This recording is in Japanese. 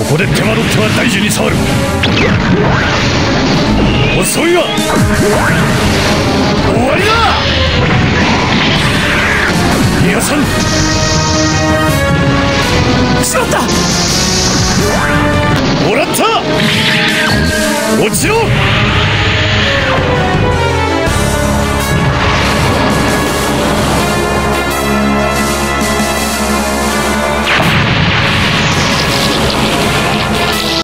こで手間取っては大事に触る。遅いわ。終わりだ。逃がさん。しまった。もらった。落ちろ。